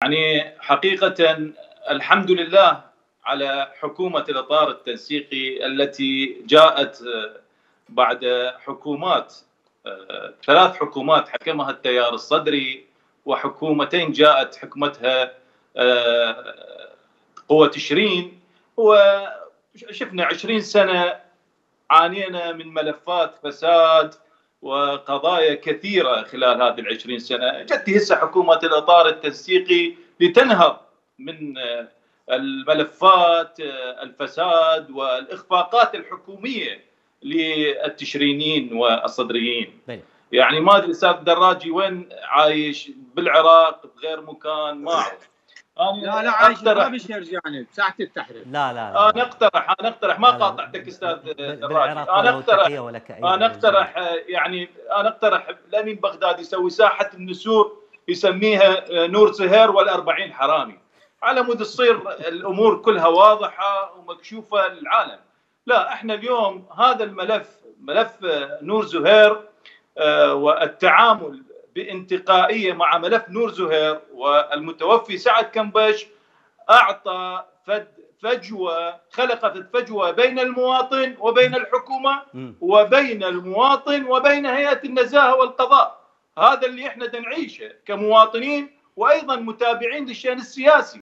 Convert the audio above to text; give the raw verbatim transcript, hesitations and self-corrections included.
يعني حقيقة الحمد لله على حكومة الإطار التنسيقي التي جاءت بعد حكومات، ثلاث حكومات حكمها التيار الصدري، وحكومتين جاءت حكمتها قوة تشرين، وشفنا عشرين سنة عانينا من ملفات فساد وقضايا كثيرة خلال هذه العشرين سنة. جت هسه حكومة الإطار التنسيقي لتنهض من الملفات الفساد والإخفاقات الحكومية للتشرينيين والصدريين. يعني ما ادري استاذ دراجي وين عايش، بالعراق بغير مكان، ما اعرف. لا لا عايش ما بيرجع يعني بساحة التحرير. لا لا, لا. انا اقترح انا اقترح ما قاطعتك استاذ دراجي. انا اقترح انا اقترح يعني انا اقترح الامين بغدادي يسوي ساحة النسور يسميها نور زهير والأربعين حرامي، على مود تصير الامور كلها واضحة ومكشوفة للعالم. لا، احنا اليوم هذا الملف ملف نور زهير والتعامل بانتقائية مع ملف نور زهير والمتوفي سعد كنبش أعطى فجوة، خلقت فجوة بين المواطن وبين الحكومة وبين المواطن وبين هيئة النزاهة والقضاء. هذا اللي احنا نعيشه كمواطنين وأيضا متابعين للشأن السياسي.